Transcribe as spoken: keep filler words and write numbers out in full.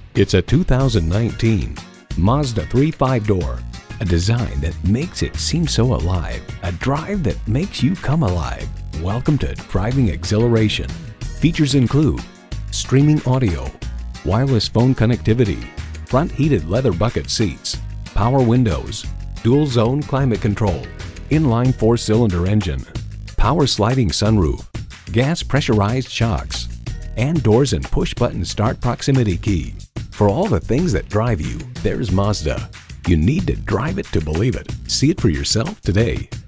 It's a two thousand nineteen Mazda three five-door. A design that makes it seem so alive. A drive that makes you come alive. Welcome to driving exhilaration. Features include streaming audio, wireless phone connectivity, front heated leather bucket seats, power windows, dual zone climate control, inline four-cylinder engine, power sliding sunroof, gas pressurized shocks, and doors and push-button start proximity key. For all the things that drive you, there's Mazda. You need to drive it to believe it. See it for yourself today.